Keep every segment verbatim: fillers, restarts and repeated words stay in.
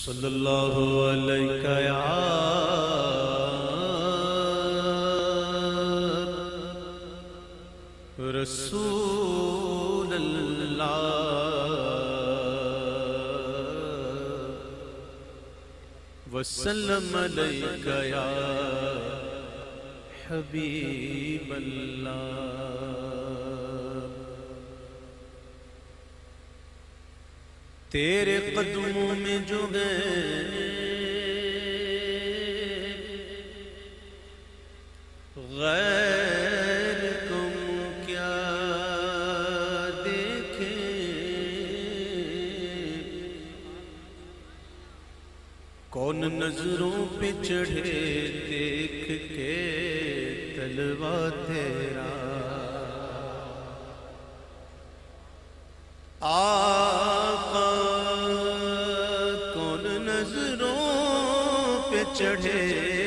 صلی اللہ علیہ یا رسول اللہ وسلم علیہ یا حبیب اللہ۔ تیرے قدموں میں جو ہے غیر کو کیا دیکھیں، کون نظروں پہ چڑھے دیکھ کے طلبہ تیرا، آقا کون نظروں پہ چڑھے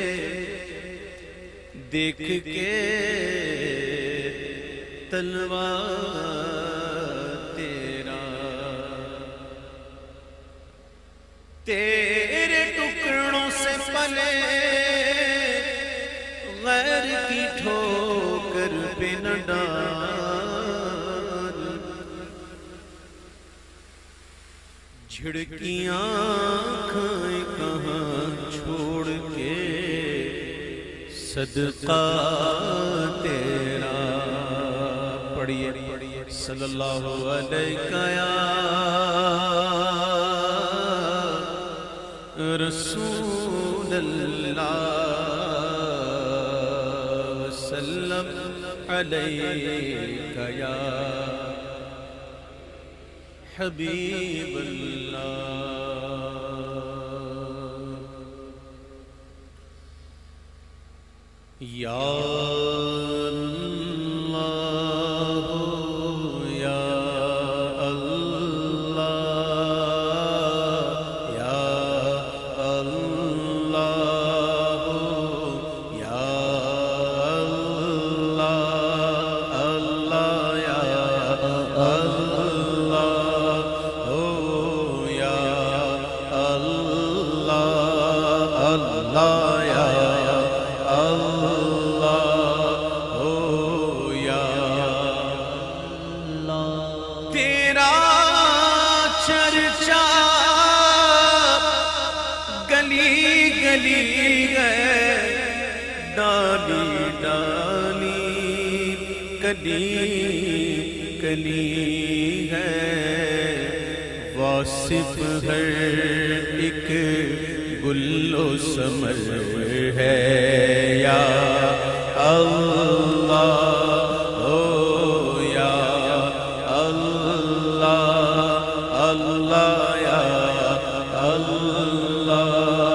دیکھ کے طلبہ تیرا، تیرے ٹکڑوں سے پلے غیر کی ٹھوکر پہ نہ ڈال، جھڑکیاں آنکھیں کہاں چھوڑ کے صدقہ تیرا۔ پڑھیے صلی اللہ علیہ یا رسول اللہ وسلم علیہ یا حبیب اللہ۔ یا اللہ یا اللہ یا اللہ یا اللہ اللہ یا ڈالی ڈالی کلی کلی ہے، واصف ہر ایک گل و ثمر ہے، یا اللہ او یا اللہ اللہ یا اللہ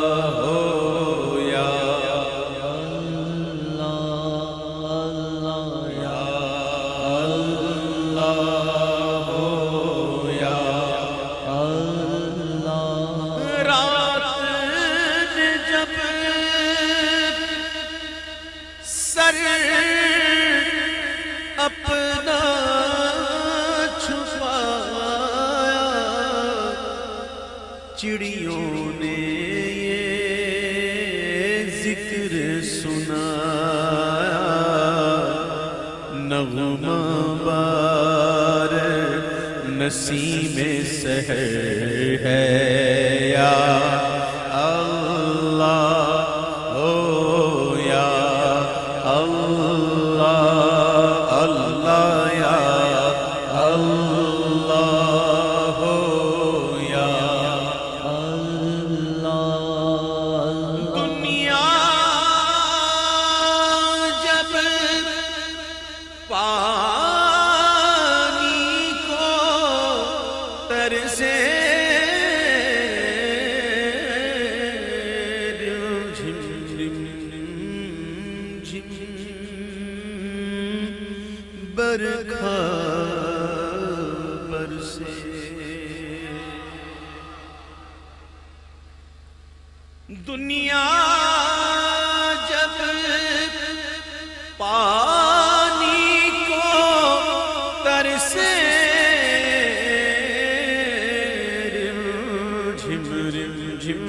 اپنا چھپایا، چڑیوں نے یہ ذکر سنایا، نغمہ بار نسیم سحر ہے، یا پانی کو ترسے جھم جھم جھم برکھا برسے، دنیا جب پانی کو ترسے، رم جھم رم جھم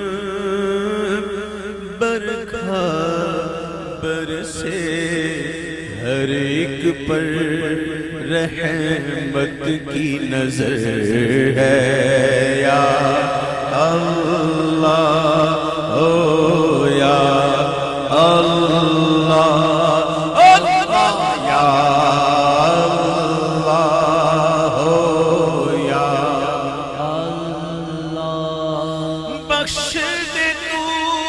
برکھا برسے ہر ایک پر رحمت کی نظر ہے یا اللہ او یا اللہ اللہ یا اللہ او یا اللہ بخش دے تو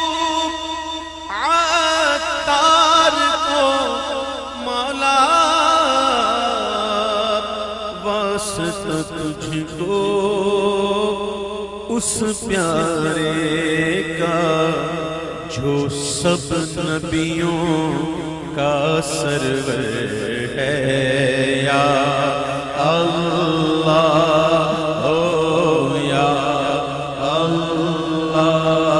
عطار کو مولا واسطہ تجھ کو اس پیارے کا جو سب نبیوں کا سرور ہے یا اللہ او یا اللہ